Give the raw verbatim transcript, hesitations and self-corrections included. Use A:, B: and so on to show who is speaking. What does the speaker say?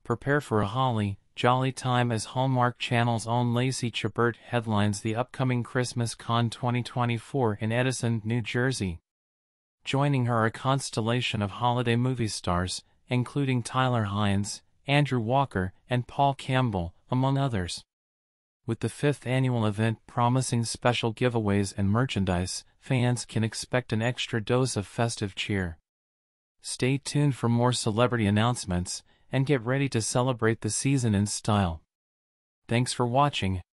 A: Prepare for a holly, jolly time as Hallmark Channel's own Lacey Chabert headlines the upcoming Christmas Con twenty twenty-four in Edison, New Jersey. Joining her are a constellation of holiday movie stars, including Tyler Hynes, Andrew Walker, and Paul Campbell, among others. With the fifth annual event promising special giveaways and merchandise, fans can expect an extra dose of festive cheer. Stay tuned for more celebrity announcements, and get ready to celebrate the season in style. Thanks for watching.